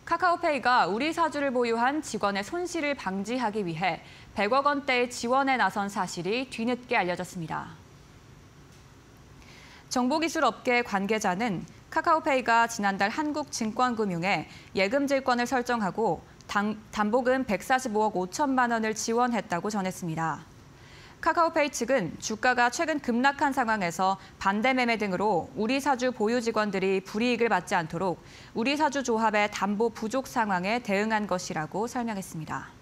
카카오페이가 우리 사주를 보유한 직원의 손실을 방지하기 위해 100억 원대의 지원에 나선 사실이 뒤늦게 알려졌습니다. 정보기술업계 관계자는 카카오페이가 지난달 한국증권금융에 예금질권을 설정하고 담보금 145억 5천만 원을 지원했다고 전했습니다. 카카오페이 측은 주가가 최근 급락한 상황에서 반대 매매 등으로 우리 사주 보유 직원들이 불이익을 받지 않도록 우리 사주 조합의 담보 부족 상황에 대응한 것이라고 설명했습니다.